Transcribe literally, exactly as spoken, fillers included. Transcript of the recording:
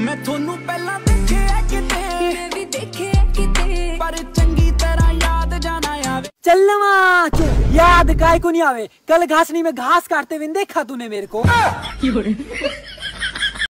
मैं थोनू पहला देखे किते, मैं भी देखे किते, पर चंगी तरह याद जाना आवे। चलवा याद काय को नहीं आवे, कल घासनी में घास काटते हुए देखा तूने मेरे को।